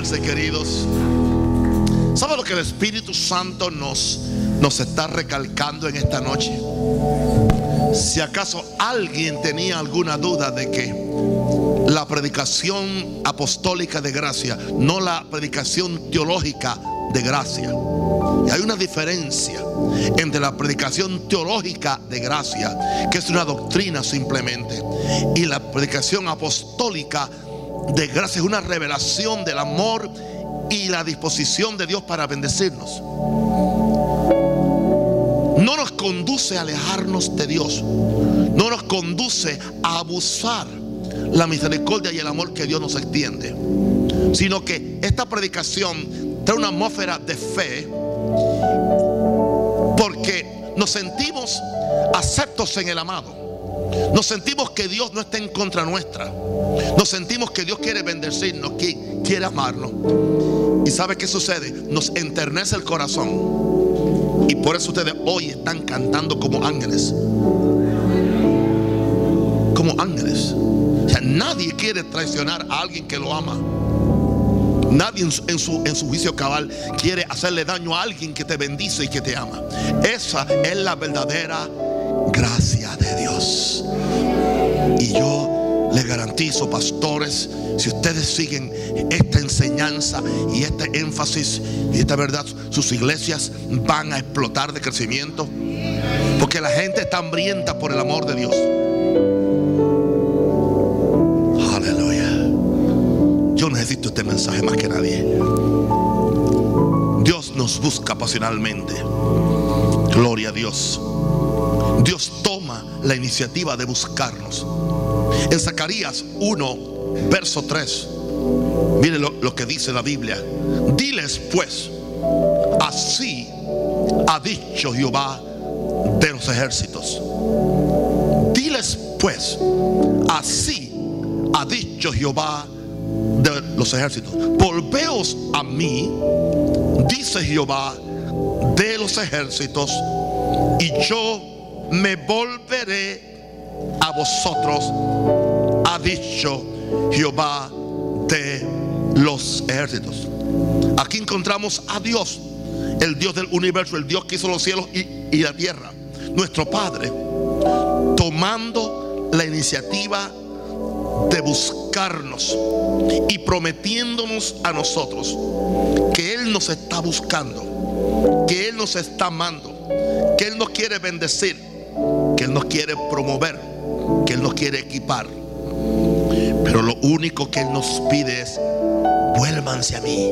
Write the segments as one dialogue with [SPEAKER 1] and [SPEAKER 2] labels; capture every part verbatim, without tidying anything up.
[SPEAKER 1] ponerse, queridos. ¿Sabe lo que el Espíritu Santo nos, nos está recalcando en esta noche? Si acaso alguien tenía alguna duda de que la predicación apostólica de gracia, no la predicación teológica de gracia. Y hay una diferencia entre la predicación teológica de gracia, que es una doctrina simplemente, y la predicación apostólica de gracia, es una revelación del amor y la disposición de Dios para bendecirnos. No nos conduce a alejarnos de Dios, no nos conduce a abusar la misericordia y el amor que Dios nos extiende, sino que esta predicación trae una atmósfera de fe, porque nos sentimos aceptos en el amado, nos sentimos que Dios no está en contra nuestra, nos sentimos que Dios quiere bendecirnos, que quiere amarnos. ¿Y sabe qué sucede? Nos enternece el corazón, y por eso ustedes hoy están cantando como ángeles, como ángeles. O sea, nadie quiere traicionar a alguien que lo ama. Nadie en su, en, su, en su juicio cabal quiere hacerle daño a alguien que te bendice y que te ama. Esa es la verdadera gracia de Dios. Y yo les garantizo, pastores, si ustedes siguen esta enseñanza y este énfasis y esta verdad, sus iglesias van a explotar de crecimiento, porque la gente está hambrienta por el amor de Dios. Yo necesito este mensaje más que nadie. Dios nos busca pasionalmente. Gloria a Dios. Dios toma la iniciativa de buscarnos. En Zacarías uno, verso tres, mire lo, lo que dice la Biblia. Diles pues, así ha dicho Jehová de los ejércitos. Diles pues, así ha dicho Jehová de los ejércitos. Volveos a mí, dice Jehová de los ejércitos, y yo me volveré a vosotros, ha dicho Jehová de los ejércitos. Aquí encontramos a Dios, el Dios del universo, el Dios que hizo los cielos y, y la tierra, nuestro Padre, tomando la iniciativa de buscarnos y prometiéndonos a nosotros que Él nos está buscando, que Él nos está amando, que Él nos quiere bendecir, que Él nos quiere promover, que Él nos quiere equipar. Pero lo único que Él nos pide es: vuélvanse a mí,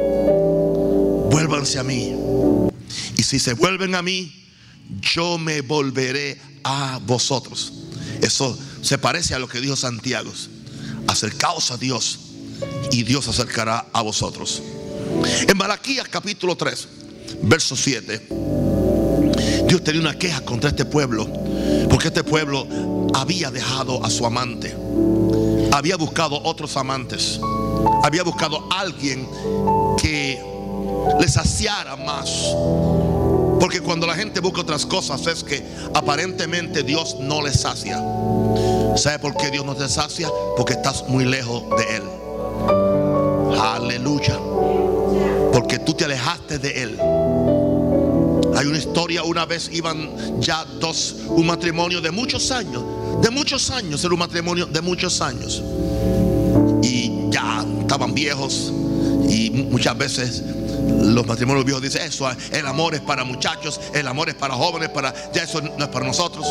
[SPEAKER 1] vuélvanse a mí. Y si se vuelven a mí, yo me volveré a vosotros. Eso se parece a lo que dijo Santiago: acercaos a Dios y Dios se acercará a vosotros. En Malaquías capítulo tres, verso siete, Dios tenía una queja contra este pueblo, porque este pueblo había dejado a su amante, había buscado otros amantes, había buscado a alguien que les saciara más. Porque cuando la gente busca otras cosas es que aparentemente Dios no les sacia. ¿Sabe por qué Dios no te sacia? Porque estás muy lejos de Él. Aleluya. Porque tú te alejaste de Él. Hay una historia, una vez iban ya dos, un matrimonio de muchos años, de muchos años, era un matrimonio de muchos años, y ya estaban viejos. Y muchas veces los matrimonios viejos dicen: eso, el amor es para muchachos, el amor es para jóvenes, para, ya eso no es para nosotros.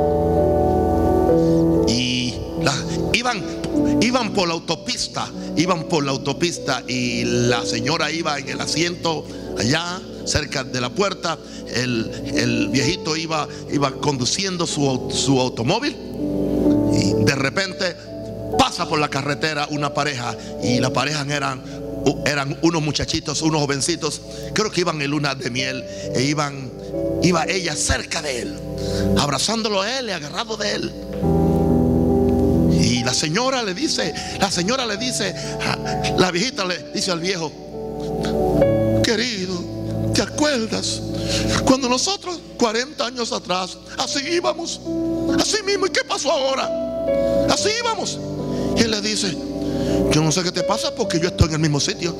[SPEAKER 1] Y la, iban, iban por la autopista, iban por la autopista y la señora iba en el asiento allá cerca de la puerta. El, el viejito iba, iba conduciendo su, su automóvil, y de repente pasa por la carretera una pareja, y la pareja eran eran unos muchachitos, unos jovencitos, creo que iban en luna de miel, e iban, iba ella cerca de él, abrazándolo a él y agarrado de él. Y la señora le dice, la señora le dice, la viejita le dice al viejo: querido, ¿te acuerdas cuando nosotros cuarenta años atrás así íbamos? Así mismo. ¿Y qué pasó ahora? Así íbamos. Y él le dice: yo no sé qué te pasa porque yo estoy en el mismo sitio.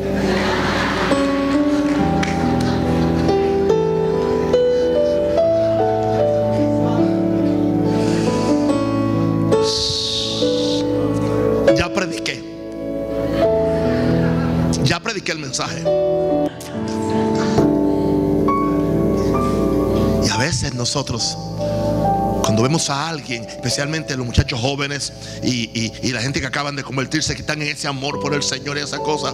[SPEAKER 1] Ya prediqué. Ya prediqué el mensaje. Y a veces nosotros, cuando vemos a alguien, especialmente los muchachos jóvenes y, y, y la gente que acaban de convertirse, que están en ese amor por el Señor y esa cosa,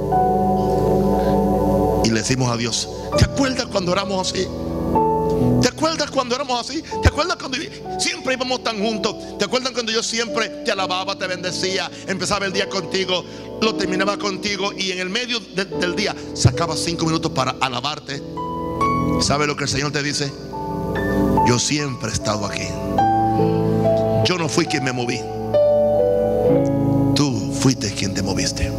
[SPEAKER 1] y le decimos a Dios: ¿te acuerdas cuando éramos así? ¿Te acuerdas cuando éramos así? ¿Te acuerdas cuando siempre íbamos tan juntos? ¿Te acuerdas cuando yo siempre te alababa, te bendecía, empezaba el día contigo, lo terminaba contigo, y en el medio de, del día sacaba cinco minutos para alabarte? ¿Sabe lo que el Señor te dice? Yo siempre he estado aquí. Yo no fui quien me moví. Tú fuiste quien te moviste.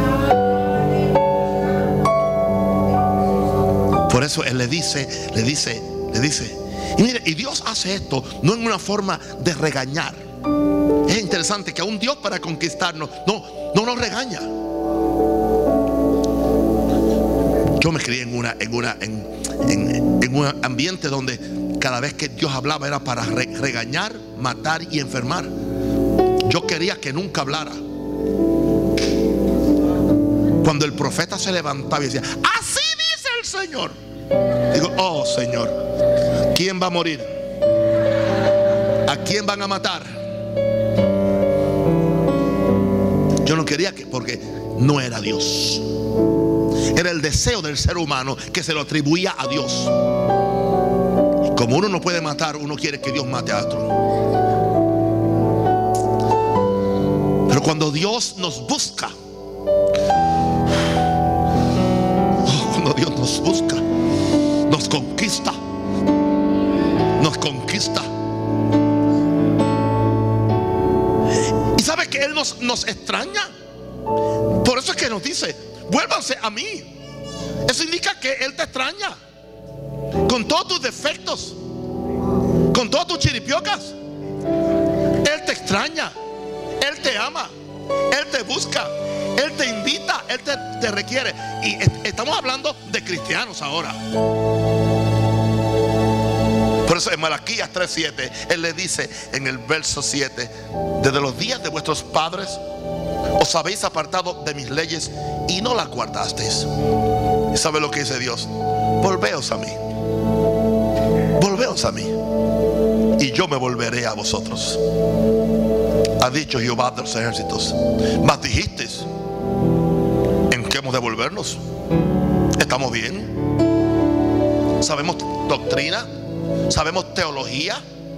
[SPEAKER 1] Por eso Él le dice, le dice, le dice. Y mire, y Dios hace esto no en una forma de regañar. Es interesante que a un Dios, para conquistarnos, no, no nos regaña. Yo me crié en una, en una, en, en, en un ambiente donde cada vez que Dios hablaba era para re, regañar, matar y enfermar. Yo quería que nunca hablara. Cuando el profeta se levantaba y decía: así dice el Señor, digo: oh Señor, ¿quién va a morir? ¿A quién van a matar? Yo no quería que, porque no era Dios. Era el deseo del ser humano que se lo atribuía a Dios. Como uno no puede matar, uno quiere que Dios mate a otro. Pero cuando Dios nos busca, oh, cuando Dios nos busca, nos conquista, nos conquista. Y sabe que Él nos, nos extraña. Por eso es que nos dice: vuélvanse a mí. Eso indica que Él te extraña. Con todos tus defectos, con todas tus chiripiocas, Él te extraña. Él te ama. Él te busca. Él te invita. Él te, te requiere. Y est estamos hablando de cristianos ahora. Por eso en Malaquías tres siete Él le dice en el verso siete: desde los días de vuestros padres os habéis apartado de mis leyes y no las guardasteis. ¿Y sabe lo que dice Dios? Volveos a mí. Volveos a mí y yo me volveré a vosotros, ha dicho Jehová de los ejércitos. Mas dijisteis: ¿en qué hemos de volvernos? ¿Estamos bien? ¿Sabemos doctrina? ¿Sabemos teología?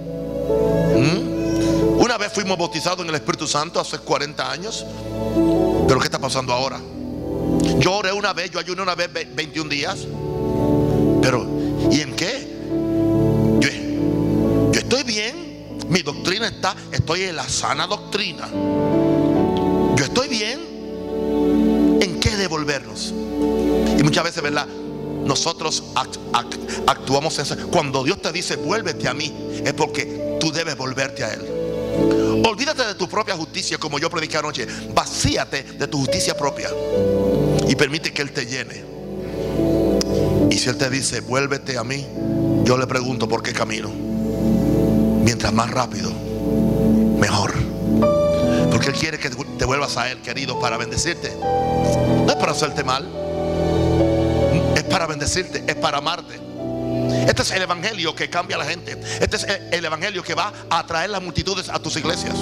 [SPEAKER 1] ¿Mm? Una vez fuimos bautizados en el Espíritu Santo hace cuarenta años. ¿Pero qué está pasando ahora? Yo oré una vez, yo ayuné una vez veintiún días. Pero ¿y en qué? Yo, yo estoy bien. Mi doctrina está, estoy en la sana doctrina. Yo estoy bien. ¿En qué devolvernos? Y muchas veces, ¿verdad?, nosotros act, act, actuamos en eso. Cuando Dios te dice: vuélvete a mí, es porque tú debes volverte a Él. Olvídate de tu propia justicia, como yo prediqué anoche. Vacíate de tu justicia propia y permite que Él te llene. Y si Él te dice: vuélvete a mí, yo le pregunto: ¿por qué camino? Mientras más rápido, mejor. Porque Él quiere que te vuelvas a Él, querido, para bendecirte. No es para hacerte mal, es para bendecirte, es para amarte. Este es el evangelio que cambia a la gente. Este es el evangelio que va a atraer las multitudes a tus iglesias.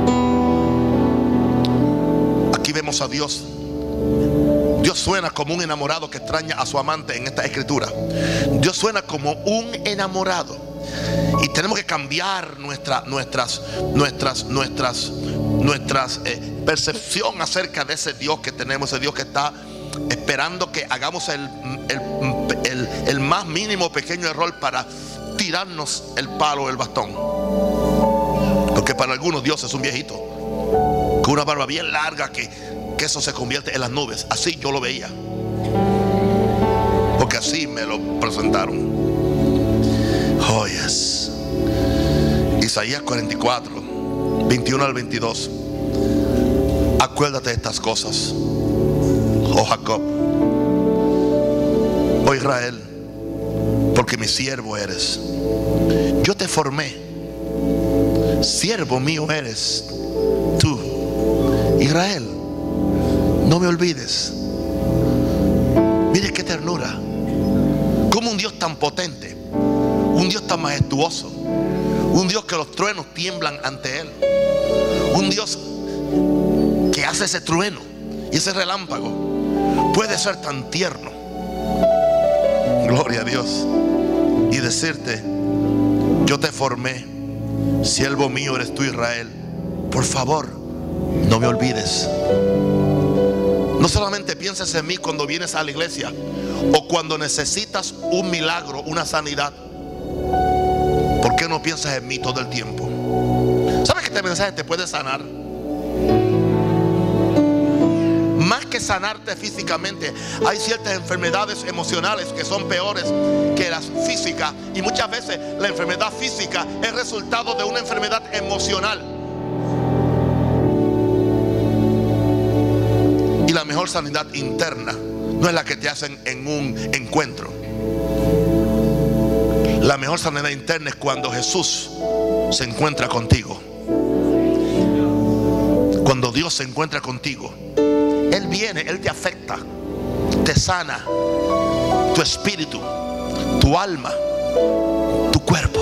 [SPEAKER 1] Aquí vemos a Dios. Dios suena como un enamorado que extraña a su amante en esta escritura. Dios suena como un enamorado. Y tenemos que cambiar nuestra, nuestras, nuestras, nuestras, nuestras eh, percepción acerca de ese Dios que tenemos, ese Dios que está esperando que hagamos el, el, el, el más mínimo pequeño error para tirarnos el palo o el bastón. Porque para algunos Dios es un viejito con una barba bien larga que, que eso se convierte en las nubes. Así yo lo veía, porque así me lo presentaron. Oh yes. Isaías cuarenta y cuatro, veintiuno al veintidós. Acuérdate de estas cosas, oh Jacob, oh Israel, porque mi siervo eres. Yo te formé, siervo mío eres tú. Israel, no me olvides. Mire qué ternura. Como un Dios tan potente, un Dios tan majestuoso, un Dios que los truenos tiemblan ante él, un Dios que hace ese trueno y ese relámpago, puede ser tan tierno, gloria a Dios, y decirte: yo te formé, siervo mío eres tú, Israel, por favor no me olvides. No solamente pienses en mí cuando vienes a la iglesia o cuando necesitas un milagro, una sanidad. ¿Por qué no piensas en mí todo el tiempo? ¿Sabes que este mensaje te puede sanar? Más que sanarte físicamente, hay ciertas enfermedades emocionales que son peores que las físicas. Y muchas veces la enfermedad física es resultado de una enfermedad emocional. Y la mejor sanidad interna no es la que te hacen en un encuentro. La mejor sanidad interna es cuando Jesús se encuentra contigo. Cuando Dios se encuentra contigo, Él viene, Él te afecta, te sana tu espíritu, tu alma, tu cuerpo.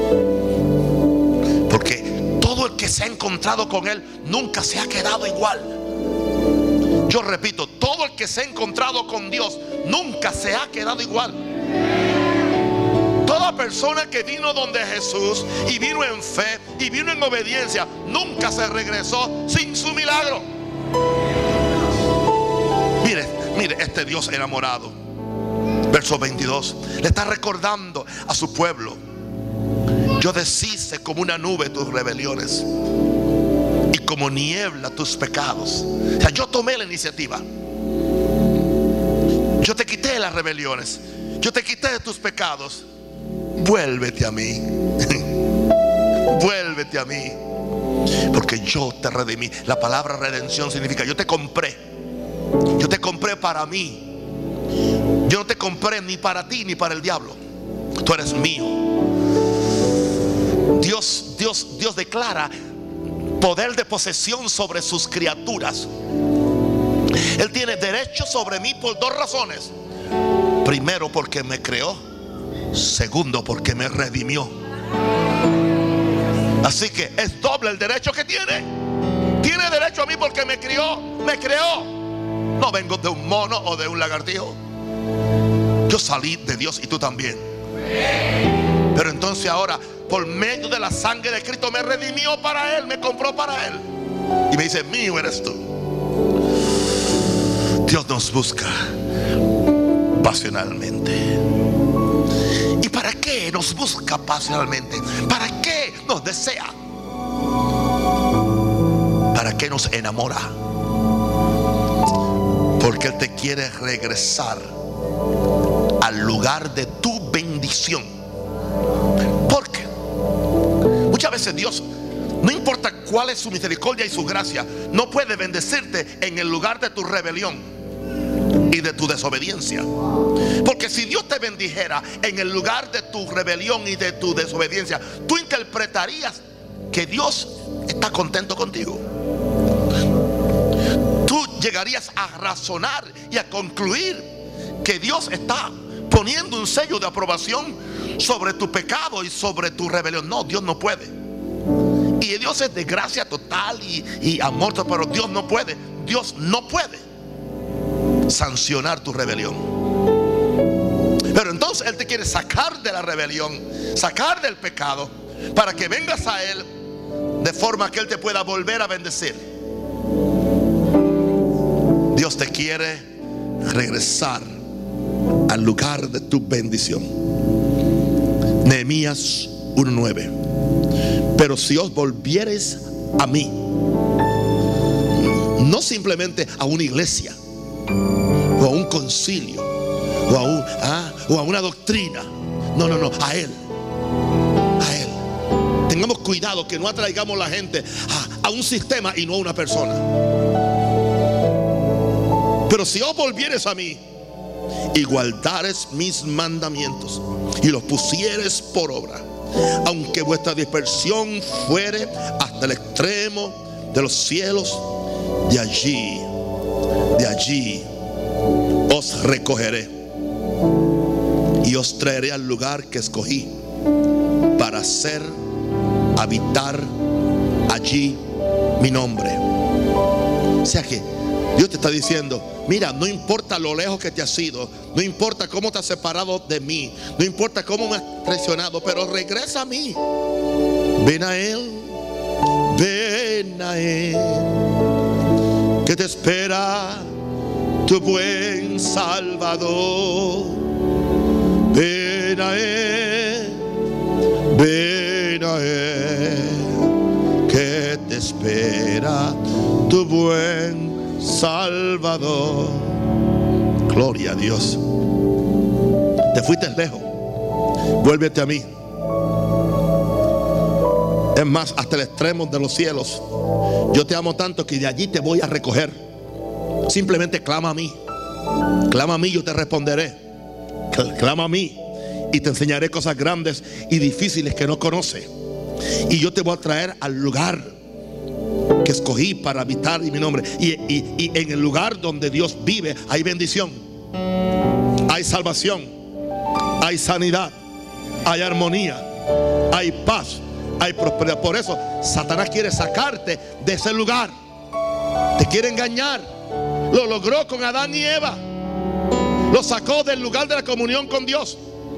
[SPEAKER 1] Porque todo el que se ha encontrado con Él nunca se ha quedado igual. Yo repito, todo el que se ha encontrado con Dios nunca se ha quedado igual. Toda persona que vino donde Jesús y vino en fe y vino en obediencia, nunca se regresó sin su milagro. Mire, mire, este Dios enamorado, verso veintidós, le está recordando a su pueblo: yo deshice como una nube tus rebeliones y como niebla tus pecados. O sea, yo tomé la iniciativa. Yo te quité las rebeliones, yo te quité de tus pecados. Vuélvete a mí. Vuélvete a mí, porque yo te redimí. La palabra redención significa: yo te compré. Yo te compré para mí. Yo no te compré ni para ti ni para el diablo. Tú eres mío. Dios, Dios, Dios declara poder de posesión sobre sus criaturas. Él tiene derecho sobre mí por dos razones. Primero, porque me creó. Segundo, porque me redimió. Así que es doble el derecho que tiene. Tiene derecho a mí porque me crió, me creó. No vengo de un mono o de un lagartijo. Yo salí de Dios y tú también. Pero entonces ahora, por medio de la sangre de Cristo, me redimió para Él, me compró para Él. Y me dice: mío eres tú. Dios nos busca pasionalmente. ¿Y para qué nos busca pasionalmente? ¿Para qué nos desea? ¿Para qué nos enamora? Porque Él te quiere regresar al lugar de tu bendición. Porque muchas veces Dios, no importa cuál es su misericordia y su gracia, no puede bendecirte en el lugar de tu rebelión y de tu desobediencia. Porque si Dios te bendijera en el lugar de tu rebelión y de tu desobediencia, tú interpretarías que Dios está contento contigo. Tú llegarías a razonar y a concluir que Dios está poniendo un sello de aprobación sobre tu pecado y sobre tu rebelión. No, Dios no puede. Y Dios es de gracia total y, y amor, pero Dios no puede. Dios no puede sancionar tu rebelión. Pero entonces Él te quiere sacar de la rebelión, sacar del pecado, para que vengas a Él de forma que Él te pueda volver a bendecir. Dios te quiere regresar al lugar de tu bendición. Nehemías uno nueve. Pero si os volviereis a mí, no simplemente a una iglesia o a un concilio o a, un, ah, o a una doctrina, no, no, no, a Él, a Él. Tengamos cuidado que no atraigamos la gente a, a un sistema y no a una persona. Pero si os volvieres a mí y guardares mis mandamientos y los pusieres por obra, aunque vuestra dispersión fuere hasta el extremo de los cielos, de allí, de allí os recogeré y os traeré al lugar que escogí para hacer habitar allí mi nombre. O sea que Dios te está diciendo: mira, no importa lo lejos que te has ido, no importa cómo te has separado de mí, no importa cómo me has traicionado, pero regresa a mí. Ven a Él, ven a Él, que te espera tu buen Salvador. Ven a Él, ven a Él, que te espera tu buen Salvador. Gloria a Dios. Te fuiste lejos, vuélvete a mí. Es más, hasta el extremo de los cielos. Yo te amo tanto que de allí te voy a recoger. Simplemente clama a mí. Clama a mí, yo te responderé. Clama a mí y te enseñaré cosas grandes y difíciles que no conoces. Y yo te voy a traer al lugar que escogí para habitar en mi nombre. Y, y, y en el lugar donde Dios vive hay bendición, hay salvación, hay sanidad, hay armonía, hay paz, hay prosperidad. Por eso Satanás quiere sacarte de ese lugar. Te quiere engañar. Lo logró con Adán y Eva. Lo sacó del lugar de la comunión con Dios.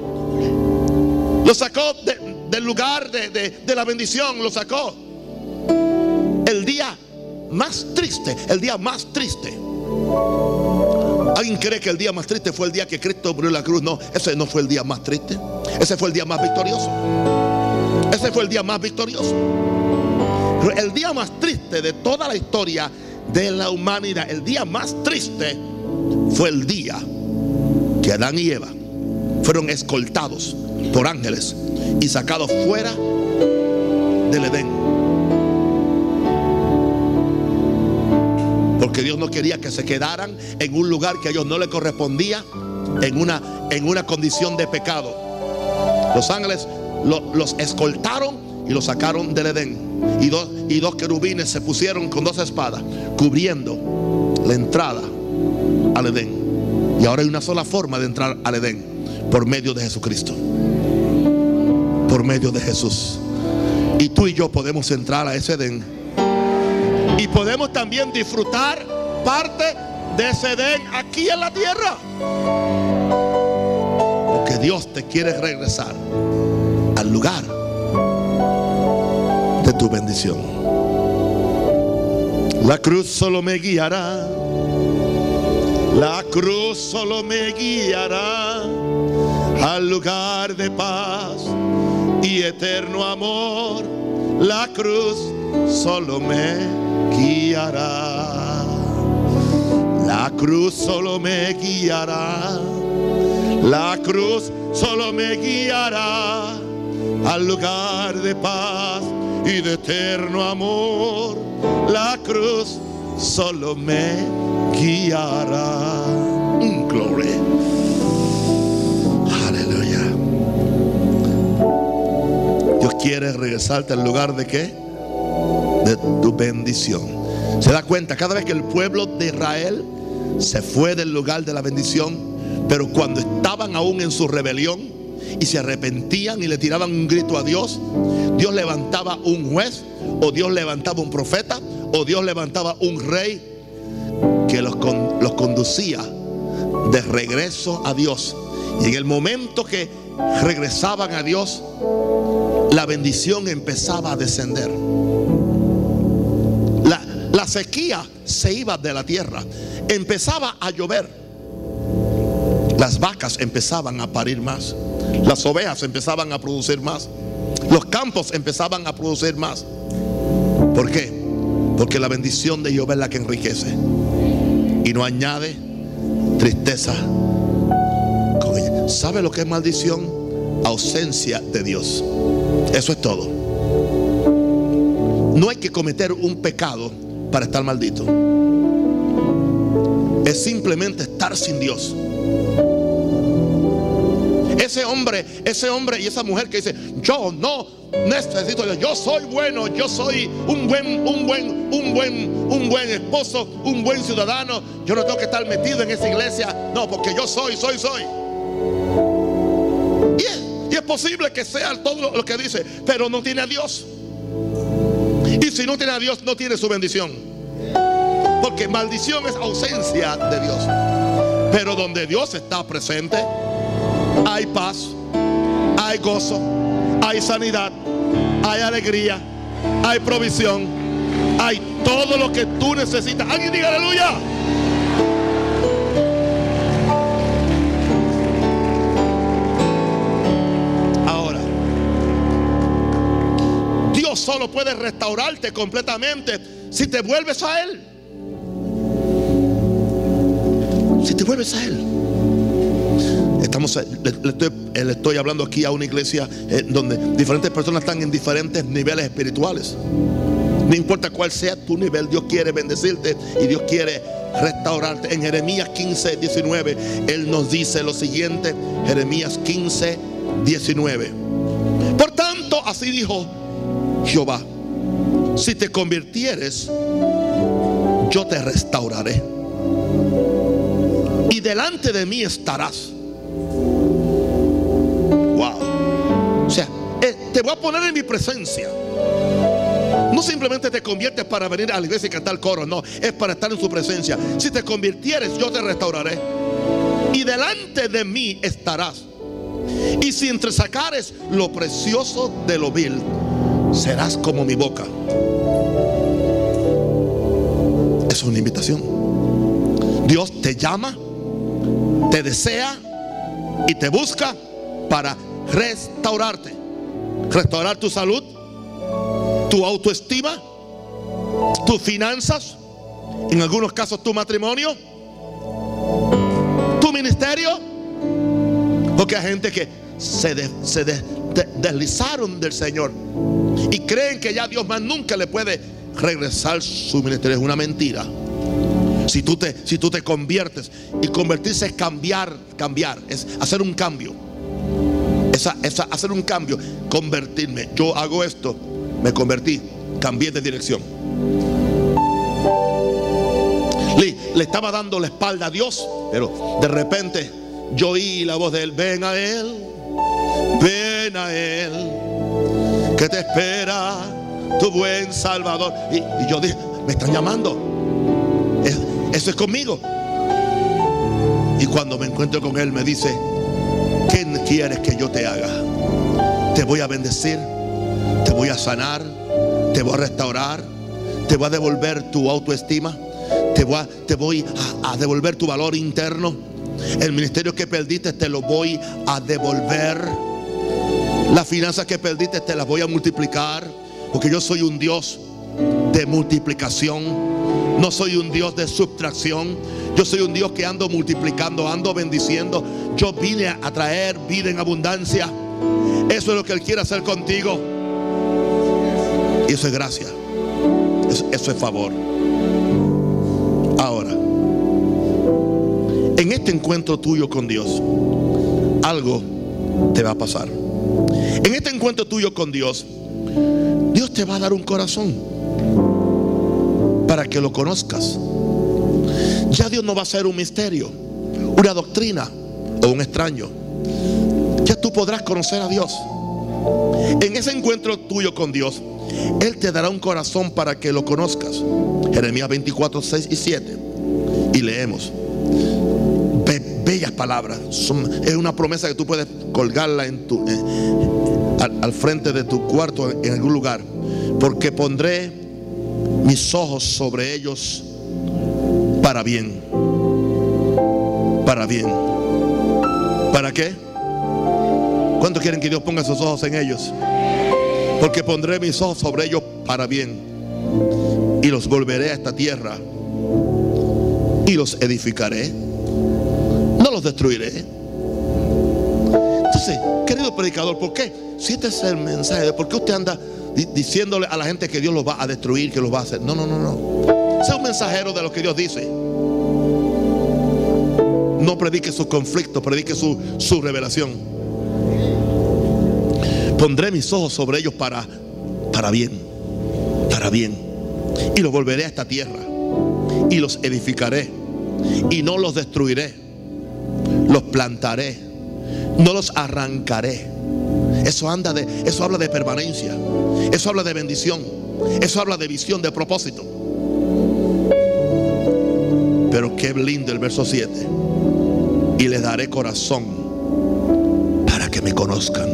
[SPEAKER 1] Lo sacó de, del lugar de, de, de la bendición. Lo sacó el día más triste. El día más triste. ¿Alguien cree que el día más triste fue el día que Cristo murió en la cruz? No, ese no fue el día más triste. Ese fue el día más victorioso. Ese fue el día más victorioso. Pero el día más triste de toda la historia de la humanidad, el día más triste fue el día que Adán y Eva fueron escoltados por ángeles y sacados fuera del Edén. Porque Dios no quería que se quedaran en un lugar que a ellos no les correspondía, en una, en una condición de pecado. Los ángeles lo, los escoltaron y los sacaron del Edén. Y dos, y dos querubines se pusieron con dos espadas cubriendo la entrada al Edén. Y ahora hay una sola forma de entrar al Edén: por medio de Jesucristo, por medio de Jesús. Y tú y yo podemos entrar a ese Edén. Y podemos también disfrutar parte de ese Edén aquí en la tierra. Porque Dios te quiere regresar al lugar de tu bendición. La cruz solo me guiará. La cruz solo me guiará al lugar de paz y eterno amor. La cruz solo me guiará. La cruz solo me guiará. La cruz solo me guiará al lugar de paz y de eterno amor. La cruz solo me guiará. Mm, gloria. Aleluya. Dios quiere regresarte al lugar de qué? De tu bendición. Se da cuenta, cada vez que el pueblo de Israel se fue del lugar de la bendición, pero cuando estaban aún en su rebelión y se arrepentían y le tiraban un grito a Dios, Dios levantaba un juez, o Dios levantaba un profeta, o Dios levantaba un rey que los, con, los conducía de regreso a Dios. Y en el momento que regresaban a Dios, la bendición empezaba a descender. La, la sequía se iba de la tierra. Empezaba a llover. Las vacas empezaban a parir más. Las ovejas empezaban a producir más. Los campos empezaban a producir más. ¿Por qué? Porque la bendición de Jehová es la que enriquece y no añade tristeza con ella. ¿Sabe lo que es maldición? Ausencia de Dios. Eso es todo. No hay que cometer un pecado para estar maldito. es simplemente estar sin Dios. Ese hombre, ese hombre y esa mujer que dice: yo no necesito a Dios, yo soy bueno, yo soy un buen, un buen, un buen, un buen esposo, un buen ciudadano, yo no tengo que estar metido en esa iglesia, no, porque yo soy, soy, soy. Y es, y es posible que sea todo lo que dice, pero no tiene a Dios. Y si no tiene a Dios, no tiene su bendición. Porque maldición es ausencia de Dios. Pero donde Dios está presente, hay paz, hay gozo, hay sanidad, hay alegría, hay provisión, hay todo lo que tú necesitas. Alguien diga aleluya. Ahora, Dios solo puede restaurarte completamente si te vuelves a Él. Si te vuelves a Él. Estamos, le, le, estoy, le estoy hablando aquí a una iglesia eh, donde diferentes personas están en diferentes niveles espirituales. No importa cuál sea tu nivel, Dios quiere bendecirte y Dios quiere restaurarte. En Jeremías quince, diecinueve, Él nos dice lo siguiente. Jeremías quince, diecinueve. Por tanto, así dijo Jehová: si te convirtieres, yo te restauraré, y delante de mí estarás. Wow. O sea, eh, te voy a poner en mi presencia. No simplemente te conviertes para venir a la iglesia y cantar coro, no, es para estar en su presencia. Si te convirtieres, yo te restauraré, y delante de mí estarás. Y si entresacares lo precioso de lo vil, serás como mi boca. Es una invitación. Dios te llama, te desea y te busca para restaurarte. Restaurar tu salud, tu autoestima, tus finanzas, en algunos casos tu matrimonio, tu ministerio. Porque hay gente que se, de, se de, de, deslizaron del Señor y creen que ya Dios más nunca le puede regresar su ministerio. Es una mentira. Si tú te, si tú te conviertes, y convertirse es cambiar, cambiar, es hacer un cambio. Esa, esa, hacer un cambio, convertirme. Yo hago esto, me convertí, cambié de dirección. Le, le estaba dando la espalda a Dios, pero de repente yo oí la voz de Él: ven a Él, ven a Él, que te espera tu buen Salvador. Y, y yo dije: me están llamando, es, eso es conmigo. Y cuando me encuentro con Él me dice: ¿qué quieres que yo te haga? Te voy a bendecir, te voy a sanar, te voy a restaurar, te voy a devolver tu autoestima, te voy a, te voy a, a devolver tu valor interno. El ministerio que perdiste te lo voy a devolver. Las finanzas que perdiste te las voy a multiplicar, porque yo soy un Dios de multiplicación. No soy un Dios de subtracción. Yo soy un Dios que ando multiplicando, ando bendiciendo. Yo vine a traer vida en abundancia. Eso es lo que Él quiere hacer contigo. Y eso es gracia. Eso, eso es favor. Ahora, en este encuentro tuyo con Dios, algo te va a pasar. En este encuentro tuyo con Dios, Dios te va a dar un corazón para que lo conozcas. Ya Dios no va a ser un misterio, una doctrina o un extraño. Ya tú podrás conocer a Dios. En ese encuentro tuyo con Dios, Él te dará un corazón para que lo conozcas. Jeremías veinticuatro, seis y siete. Y leemos. Be bellas palabras. Son, es una promesa que tú puedes colgarla en tu, eh, al, al frente de tu cuarto, en algún lugar. Porque pondré mis ojos sobre ellos para bien. Para bien. ¿Para qué? ¿Cuántos quieren que Dios ponga sus ojos en ellos? Porque pondré mis ojos sobre ellos para bien, y los volveré a esta tierra, y los edificaré, no los destruiré. Entonces, querido predicador, ¿por qué? Si este es el mensaje, ¿por qué usted anda di diciéndole a la gente que Dios los va a destruir, que los va a hacer? No, no, no, no. Sea un mensajero de lo que Dios dice. No predique su conflicto, predique su, su revelación. Pondré mis ojos sobre ellos para, para bien, para bien. Y los volveré a esta tierra y los edificaré y no los destruiré. Los plantaré, no los arrancaré. Eso, anda de, eso habla de permanencia. Eso habla de bendición. Eso habla de visión, de propósito. Pero qué lindo el verso siete. Y les daré corazón para que me conozcan.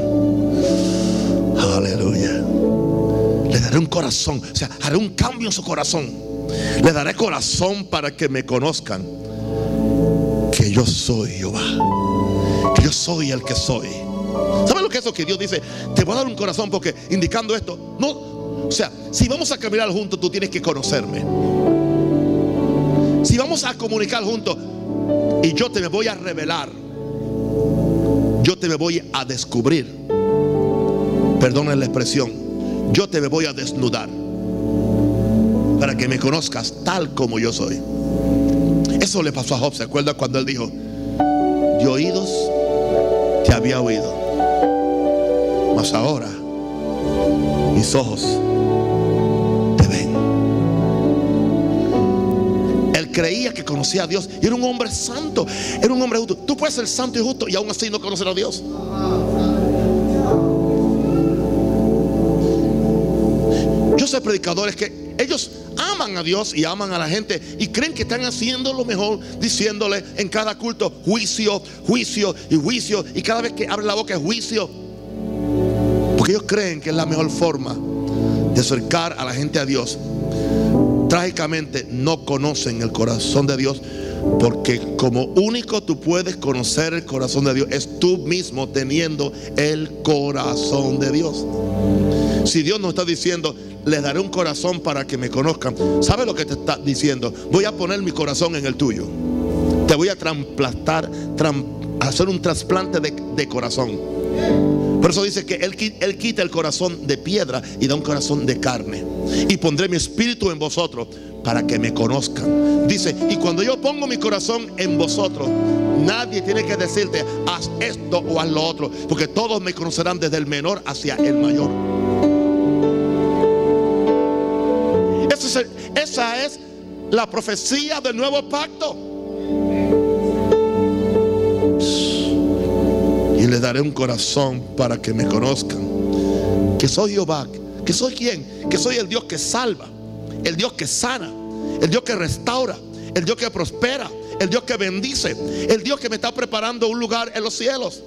[SPEAKER 1] Aleluya. Les daré un corazón, o sea, haré un cambio en su corazón. Les daré corazón para que me conozcan, que yo soy Jehová, que yo soy el que soy. ¿Saben lo que es eso que Dios dice? Te voy a dar un corazón, porque indicando esto, no, o sea, si vamos a caminar juntos, tú tienes que conocerme. Si vamos a comunicar juntos y yo te me voy a revelar, yo te me voy a descubrir, perdonen la expresión, yo te me voy a desnudar para que me conozcas tal como yo soy. Eso le pasó a Job. ¿Se acuerda cuando él dijo: de oídos te había oído, mas ahora mis ojos te ven? Él creía que conocía a Dios y era un hombre santo, era un hombre justo. Tú puedes ser santo y justo y aún así no conocer a Dios. Yo sé predicadores que ellos aman a Dios y aman a la gente y creen que están haciendo lo mejor, diciéndole en cada culto juicio, juicio y juicio, y cada vez que abren la boca es juicio, porque ellos creen que es la mejor forma de acercar a la gente a Dios. Trágicamente no conocen el corazón de Dios, porque como único tú puedes conocer el corazón de Dios es tú mismo teniendo el corazón de Dios. Si Dios nos está diciendo: les daré un corazón para que me conozcan, ¿sabe lo que te está diciendo? Voy a poner mi corazón en el tuyo. Te voy a trasplantar, tram, hacer un trasplante de, de corazón. Por eso dice que él, él quita el corazón de piedra y da un corazón de carne. Y pondré mi espíritu en vosotros para que me conozcan. Dice: y cuando yo pongo mi corazón en vosotros, nadie tiene que decirte haz esto o haz lo otro, porque todos me conocerán desde el menor hacia el mayor. Esa es, esa es la profecía del nuevo pacto. Y les daré un corazón para que me conozcan, que soy Jehová. ¿Que soy quién? Que soy el Dios que salva, el Dios que sana, el Dios que restaura, el Dios que prospera, el Dios que bendice, el Dios que me está preparando un lugar en los cielos.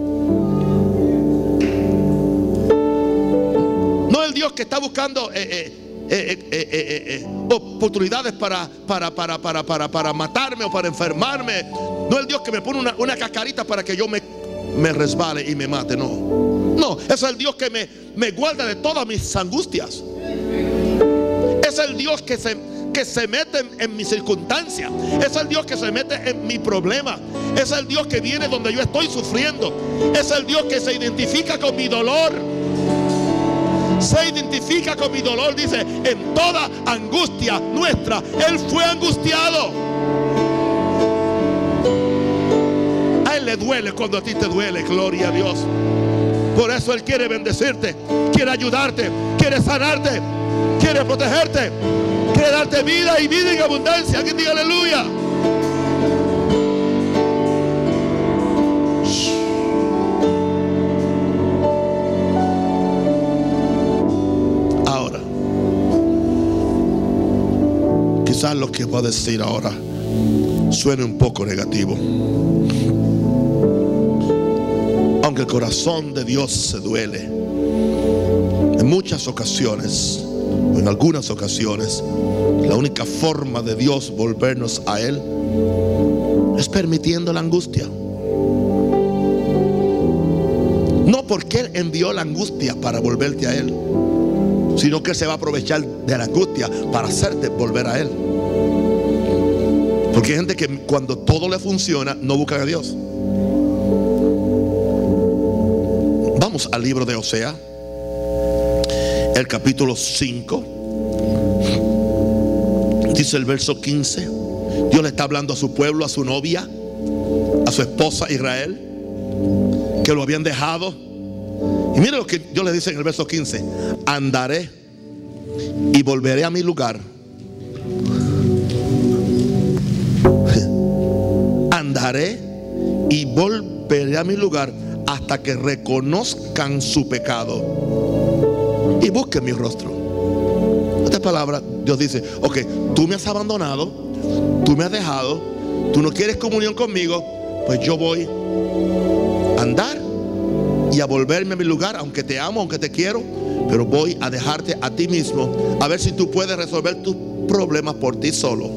[SPEAKER 1] No el Dios que está buscando eh, eh, Eh, eh, eh, eh, eh, oportunidades para, para, para, para, para, para matarme o para enfermarme. No el Dios que me pone una, una cascarita para que yo me, me resbale y me mate. No, no, es el Dios que me, me guarda de todas mis angustias. Es el Dios que se, que se mete en, en mis circunstancias. Es el Dios que se mete en mi problema. Es el Dios que viene donde yo estoy sufriendo. Es el Dios que se identifica con mi dolor. Se identifica con mi dolor. Dice: en toda angustia nuestra Él fue angustiado. A Él le duele cuando a ti te duele. Gloria a Dios. Por eso Él quiere bendecirte, quiere ayudarte, quiere sanarte, quiere protegerte, quiere darte vida y vida en abundancia. Alguien diga aleluya. Quizás lo que voy a decir ahora suene un poco negativo, aunque el corazón de Dios se duele. En muchas ocasiones, o en algunas ocasiones, la única forma de Dios volvernos a Él es permitiendo la angustia. No porque Él envió la angustia para volverte a Él, sino que Él se va a aprovechar de la angustia para hacerte volver a Él. Porque hay gente que cuando todo le funciona no buscan a Dios. Vamos al libro de Osea, el capítulo cinco. Dice el verso quince. Dios le está hablando a su pueblo, a su novia. a su esposa Israel, que lo habían dejado. Y mire lo que Dios le dice en el verso quince: andaré y volveré a mi lugar. Andaré y volveré a mi lugar hasta que reconozcan su pecado y busquen mi rostro. Esta palabra, Dios dice: ok, tú me has abandonado, tú me has dejado, tú no quieres comunión conmigo, pues yo voy a andar y a volverme a mi lugar, aunque te amo, aunque te quiero, pero voy a dejarte a ti mismo, a ver si tú puedes resolver tus problemas por ti solo.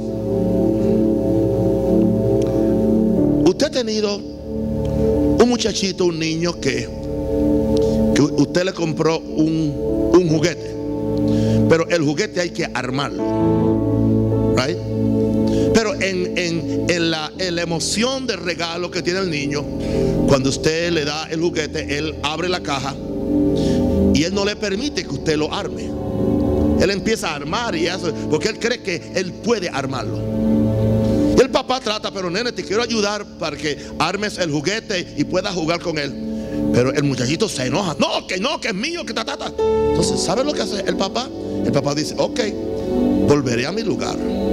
[SPEAKER 1] Usted ha tenido un muchachito, un niño que, que usted le compró un, un juguete, pero el juguete hay que armarlo, right? Pero en, en, en, la, en la emoción del regalo que tiene el niño, cuando usted le da el juguete, él abre la caja y él no le permite que usted lo arme. Él empieza a armar y eso, porque él cree que él puede armarlo. Y el papá trata: pero nene, te quiero ayudar para que armes el juguete y puedas jugar con él. Pero el muchachito se enoja: no, que no, que es mío, que ta, ta, ta. Entonces, ¿sabe lo que hace el papá? El papá dice: ok, volveré a mi lugar.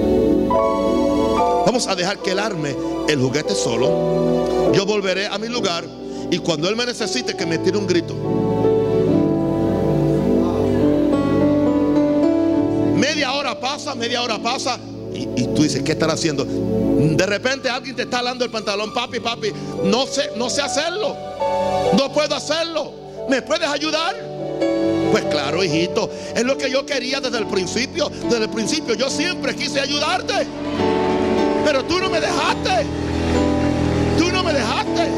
[SPEAKER 1] Vamos a dejar que él arme el juguete solo. Yo volveré a mi lugar y cuando él me necesite, que me tire un grito. Media hora pasa, media hora pasa y, y tú dices: ¿qué estará haciendo? De repente alguien te está jalando el pantalón: papi, papi, no sé, no sé hacerlo, no puedo hacerlo, ¿me puedes ayudar? Pues claro, hijito, es lo que yo quería desde el principio. Desde el principio yo siempre quise ayudarte, pero tú no me dejaste. Tú no me dejaste.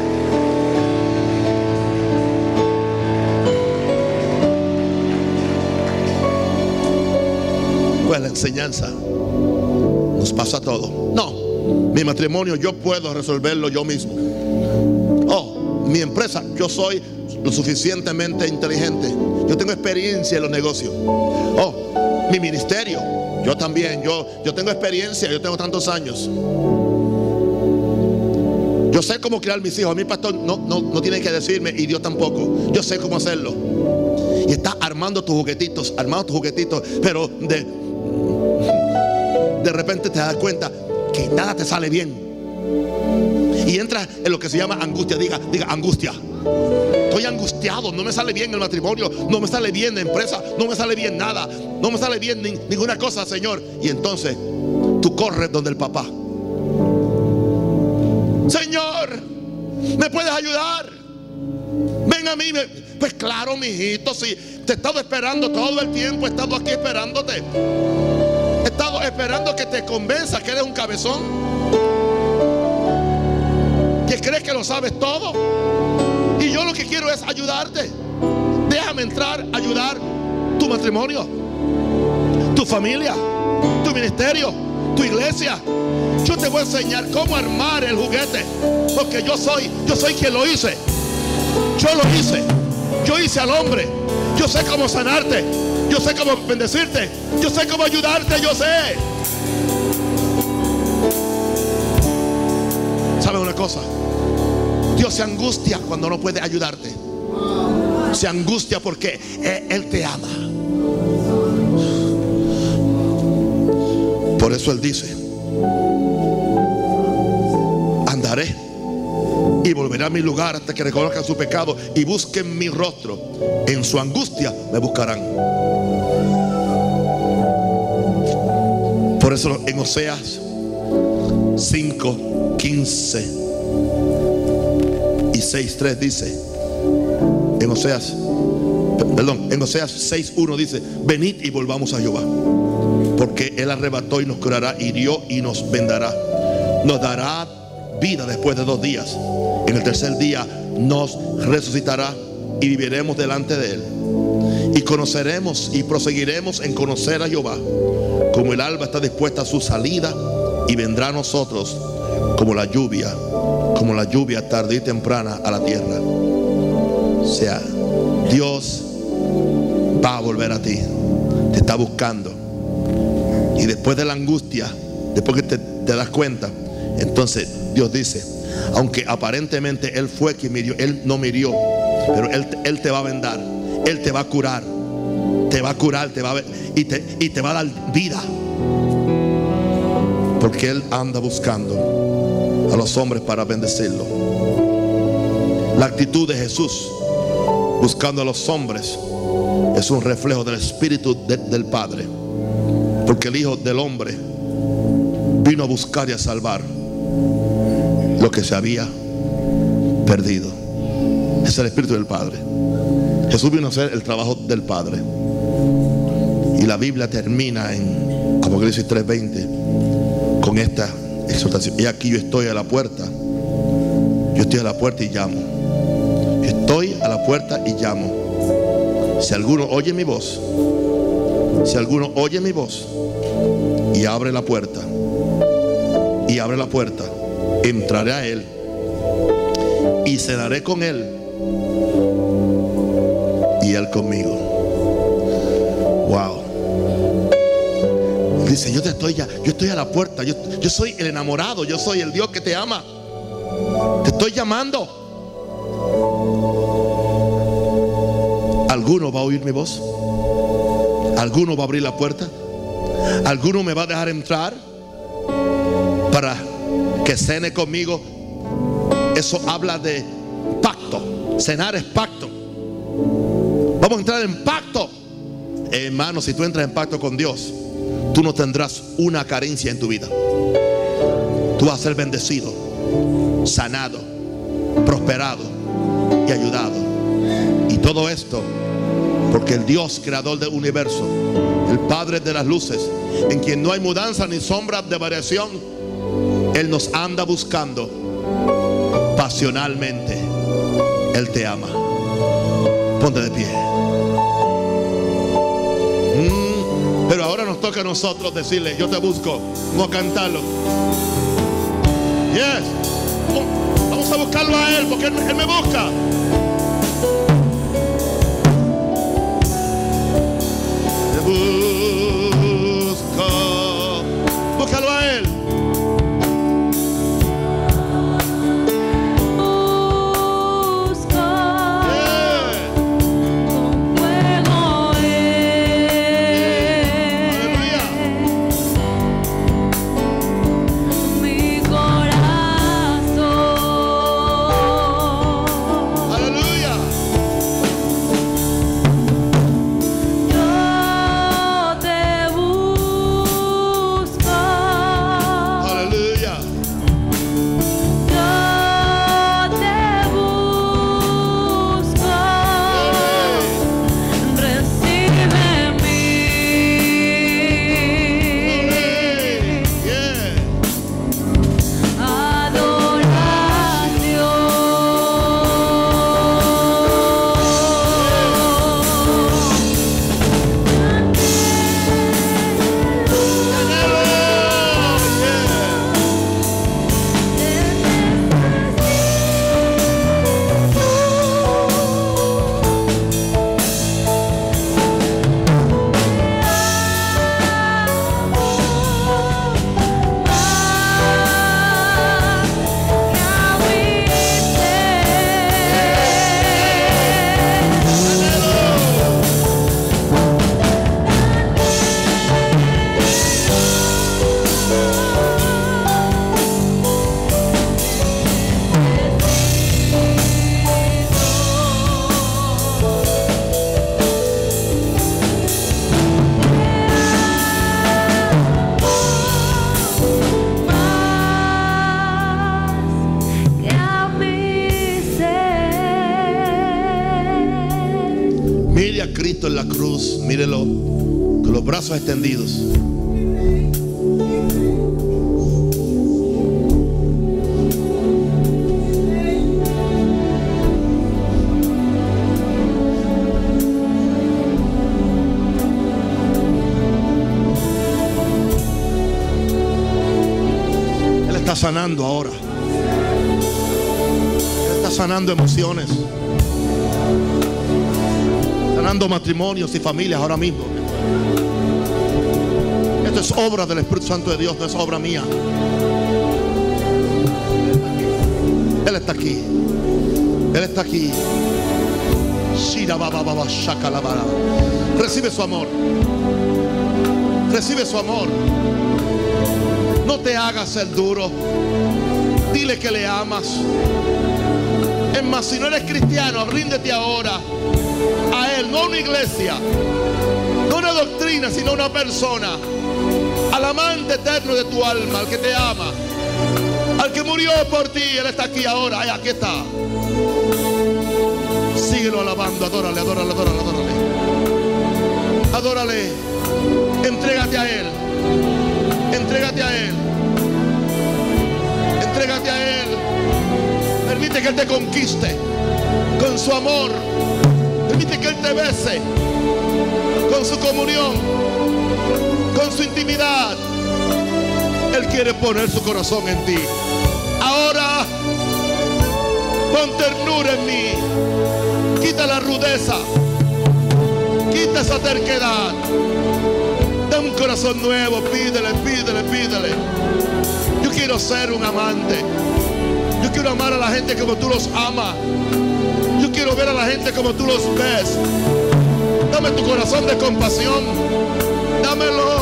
[SPEAKER 1] Pues la enseñanza nos pasa a todos. No, mi matrimonio yo puedo resolverlo yo mismo. Oh, mi empresa, yo soy lo suficientemente inteligente, yo tengo experiencia en los negocios. Oh, mi ministerio, yo también, yo, yo tengo experiencia, yo tengo tantos años. Yo sé cómo criar mis hijos. A mí, pastor, no, no, no tiene que decirme, y Dios tampoco. Yo sé cómo hacerlo. Y estás armando tus juguetitos, armando tus juguetitos, pero de, de repente te das cuenta que nada te sale bien. Y entras en lo que se llama angustia. Diga, diga angustia. Estoy angustiado, no me sale bien el matrimonio, no me sale bien la empresa, no me sale bien nada, no me sale bien ni, ninguna cosa, Señor. Y entonces tú corres donde el papá: Señor, ¿me puedes ayudar? Ven a mí. Pues claro, mijito, sí, te he estado esperando todo el tiempo, he estado aquí esperándote. He estado esperando que te convenzas que eres un cabezón, que crees que lo sabes todo. Y yo lo que quiero es ayudarte. Déjame entrar a ayudar tu matrimonio, tu familia, tu ministerio, tu iglesia. Yo te voy a enseñar cómo armar el juguete, porque yo soy, yo soy quien lo hice. Yo lo hice. Yo hice al hombre. Yo sé cómo sanarte. Yo sé cómo bendecirte. Yo sé cómo ayudarte. Yo sé. ¿Sabes una cosa? Dios se angustia cuando no puede ayudarte. Se angustia porque Él te ama. Por eso Él dice: andaré y volveré a mi lugar hasta que reconozcan su pecado y busquen mi rostro. En su angustia me buscarán. Por eso en Oseas cinco, quince y seis tres dice, en Oseas, perdón, en Oseas seis uno dice: venid y volvamos a Jehová, porque Él arrebató y nos curará, hirió y nos vendará, nos dará vida después de dos días. En el tercer día nos resucitará y viviremos delante de Él. Y conoceremos y proseguiremos en conocer a Jehová, como el alba está dispuesta a su salida, y vendrá a nosotros como la lluvia, como la lluvia tarde y temprana a la tierra. O sea, Dios va a volver a ti, te está buscando. Y después de la angustia, después que te, te das cuenta, entonces Dios dice: Aunque aparentemente Él fue quien me hirió, Él no me hirió, pero Él, Él te va a vendar, Él te va a curar, te va a curar, te va a, y, te, y te va a dar vida. Porque Él anda buscando a los hombres para bendecirlo. La actitud de Jesús buscando a los hombres es un reflejo del Espíritu de, del Padre. Porque el Hijo del Hombre vino a buscar y a salvar lo que se había perdido. Es el Espíritu del Padre. Jesús vino a hacer el trabajo del Padre. Y la Biblia termina en Apocalipsis tres veinte con esta exhortación: y aquí yo estoy a la puerta. Yo estoy a la puerta y llamo. Yo estoy a la puerta y llamo. Si alguno oye mi voz, si alguno oye mi voz y abre la puerta, y abre la puerta, entraré a él y cenaré con él y él conmigo. Wow. Dice: yo te estoy ya, yo estoy a la puerta. Yo, yo soy el enamorado. Yo soy el Dios que te ama. Te estoy llamando. ¿Alguno va a oír mi voz? ¿Alguno va a abrir la puerta? ¿Alguno me va a dejar entrar para que cene conmigo? Eso habla de pacto. Cenar es pacto. Vamos a entrar en pacto. Hermano, si tú entras en pacto con Dios, tú no tendrás una carencia en tu vida. Tú vas a ser bendecido, sanado, prosperado y ayudado. Y todo esto porque el Dios creador del universo, el Padre de las luces, en quien no hay mudanza ni sombra de variación, Él nos anda buscando pasionalmente. Él te ama. Ponte de pie. mm, Pero ahora nos toca a nosotros decirle: yo te busco. Vamos a cantarlo. Yes. Vamos a buscarlo a Él, porque Él, él me busca. Te busco. Búscalo a Él. Mire a Cristo en la cruz, mírelo con los brazos extendidos. Él está sanando ahora. Él está sanando emociones, sanando matrimonios y familias ahora mismo. Esto es obra del Espíritu Santo de Dios, no es obra mía. Él está aquí. Él está aquí. Recibe su amor. Recibe su amor. No te hagas el duro. Dile que le amas. Es más, si no eres cristiano, ríndete ahora a Él, no a una iglesia, no una doctrina, sino una persona, al amante eterno de tu alma, al que te ama, al que murió por ti. Él está aquí ahora. Ay, aquí está. Síguelo alabando. Adórale, adórale, adórale, adórale. Adórale. Entrégate a Él. Entrégate a Él. Entrégate a Él. Permite que Él te conquiste con su amor. Permite que Él te bese con su comunión, con su intimidad. Él quiere poner su corazón en ti. Ahora, pon ternura en mí. Quita la rudeza. Quita esa terquedad. Da un corazón nuevo. Pídele, pídele, pídele. Yo quiero ser un amante. Yo quiero amar a la gente como tú los amas. Yo quiero ver a la gente como tú los ves. Dame tu corazón de compasión. Dámelo.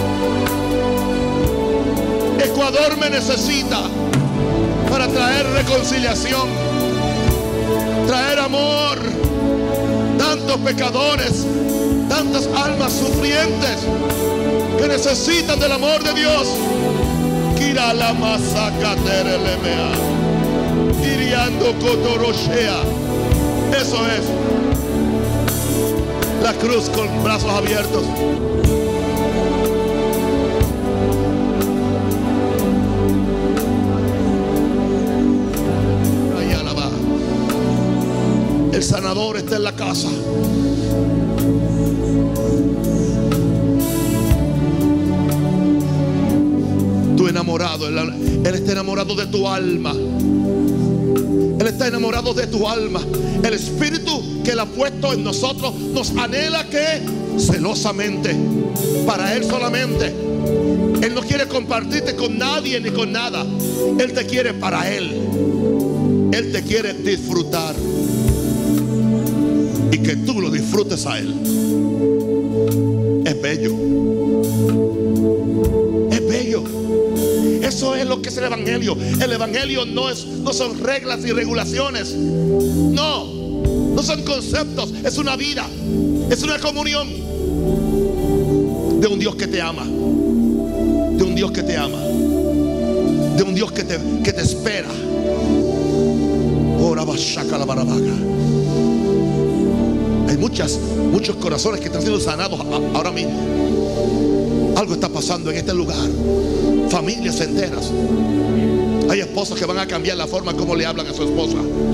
[SPEAKER 1] Ecuador me necesita para traer reconciliación, traer amor. Tantos pecadores, tantas almas sufrientes que necesitan del amor de Dios. Kira la masacre lemea, iriando cotoroshea. Eso es la cruz con brazos abiertos. El sanador está en la casa. Tu enamorado, él, él está enamorado de tu alma. Él está enamorado de tu alma. El espíritu que Él ha puesto en nosotros nos anhela que celosamente, para Él solamente. Él no quiere compartirte con nadie ni con nada. Él te quiere para Él. Él te quiere disfrutar. Y que tú lo disfrutes a Él. Es bello. Es bello. Eso es lo que es el evangelio. El evangelio no es, no son reglas y regulaciones. No, no son conceptos. Es una vida. Es una comunión de un Dios que te ama. De un Dios que te ama. De un Dios que te, que te espera. Ora bashaca la barabaga. Hay muchas, muchos corazones que están siendo sanados ahora mismo. Algo está pasando en este lugar. Familias enteras. Hay esposos que van a cambiar la forma como le hablan a su esposa.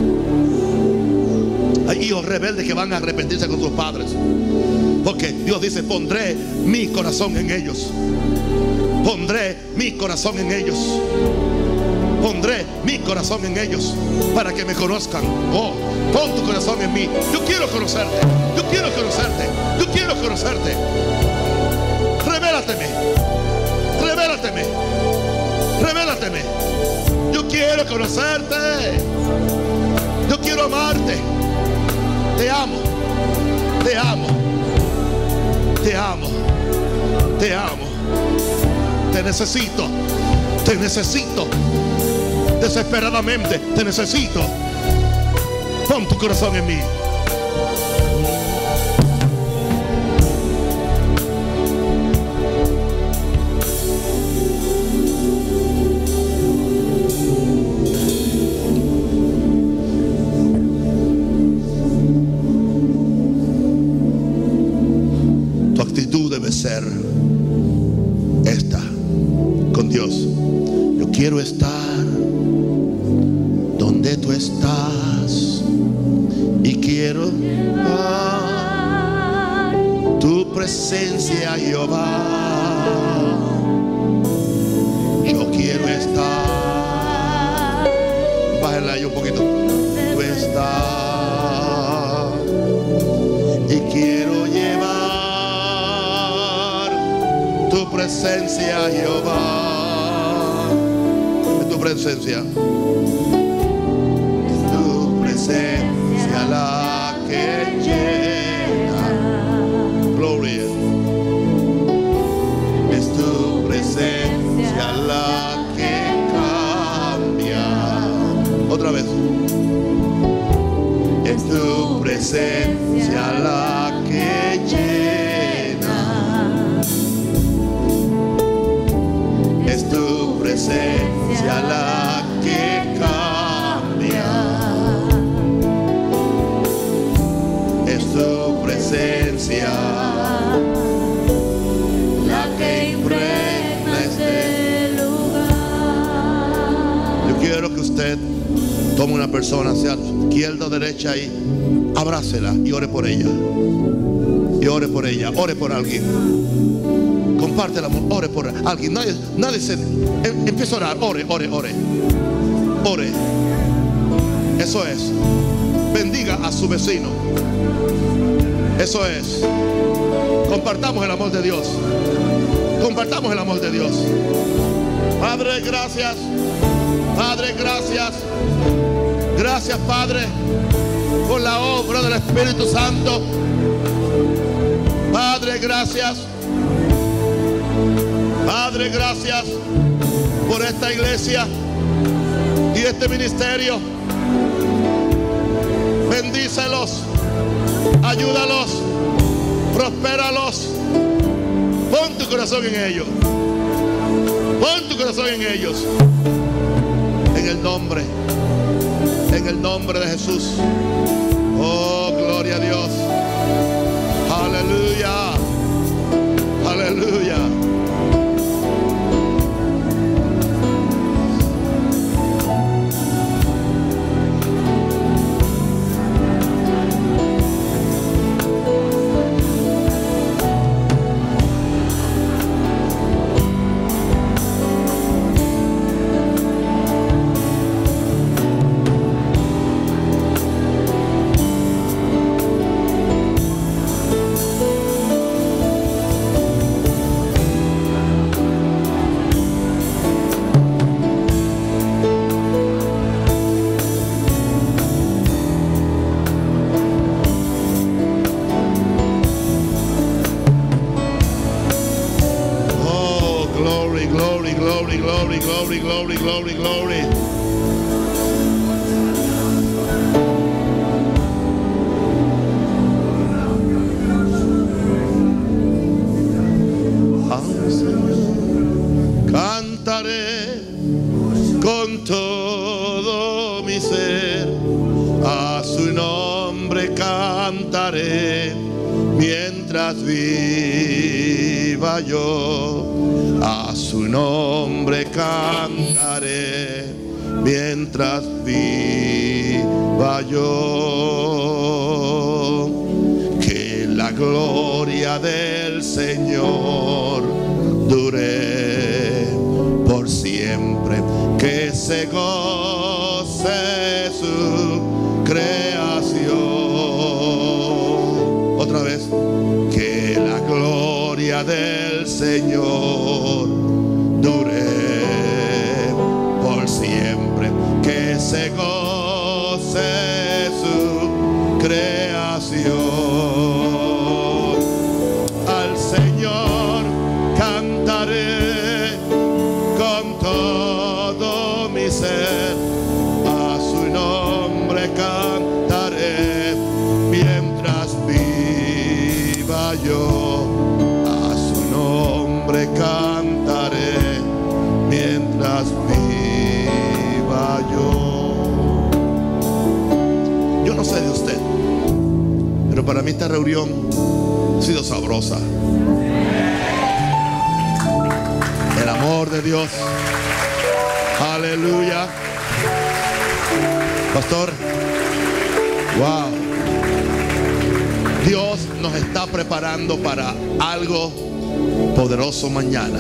[SPEAKER 1] Hay hijos rebeldes que van a arrepentirse con sus padres. Porque Dios dice: pondré mi corazón en ellos. Pondré mi corazón en ellos. Pondré mi corazón en ellos para que me conozcan. Oh, pon tu corazón en mí. Yo quiero conocerte. Yo quiero conocerte. Yo quiero conocerte. Revélateme. Revélateme. Revélateme. Yo quiero conocerte. Yo quiero amarte. Te amo. Te amo. Te amo. Te amo. Te necesito. Te necesito. Desesperadamente te necesito. Pon tu corazón en mí. Tu actitud debe ser esta con Dios. Yo quiero estar donde tú estás y quiero llevar tu presencia, Jehová. Yo quiero estar. Bájala ahí un poquito. Tú estás y quiero llevar tu presencia, Jehová. Tu presencia. presencia la que llena. Gloria. Es tu presencia la que cambia. Otra vez. Es tu presencia la que llena. Es tu presencia la que cambia. Es tu presencia la que impregna este lugar. Yo quiero que usted tome una persona, sea izquierda o derecha, y abrácela y ore por ella. Y ore por ella, ore por alguien. Comparte el amor, ore por alguien. Nadie, nadie se em, empieza a orar, ore, ore, ore. Ore. Eso es. Bendiga a su vecino. Eso es. Compartamos el amor de Dios. Compartamos el amor de Dios. Padre, gracias. Padre, gracias. Gracias, Padre, por la obra del Espíritu Santo. Padre, gracias. Padre, gracias por esta iglesia y este ministerio. Bendícelos, ayúdalos, prospéralos. Pon tu corazón en ellos. Pon tu corazón en ellos. En el nombre, en el nombre de Jesús. Oh, gloria a Dios. Aleluya. Aleluya. Glory, glory, glory, glory. Cantaré con todo mi ser, a su nombre cantaré mientras viva yo. A su nombre cantaré mientras viva yo. Que la gloria del Señor dure por siempre. Que se goce su creación. Otra vez. Que la gloria del Señor dure por siempre. Que se goce su creación. Al Señor cantaré con todo mi ser, a su nombre cantaré mientras viva yo. Cantaré mientras viva yo. Yo no sé de usted, pero para mí esta reunión ha sido sabrosa. El amor de Dios. Aleluya. Pastor, wow. Dios nos está preparando para algo poderoso mañana.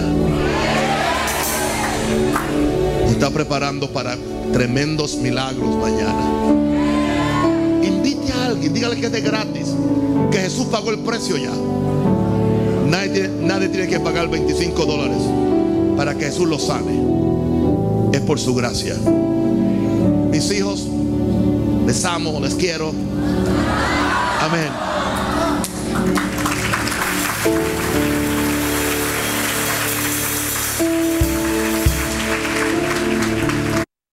[SPEAKER 1] Nos está preparando para tremendos milagros mañana. Invite a alguien, dígale que es de gratis, que Jesús pagó el precio ya. Nadie, nadie tiene que pagar veinticinco dólares para que Jesús lo sane. Es por su gracia. Mis hijos, Les amo, les quiero. Amén.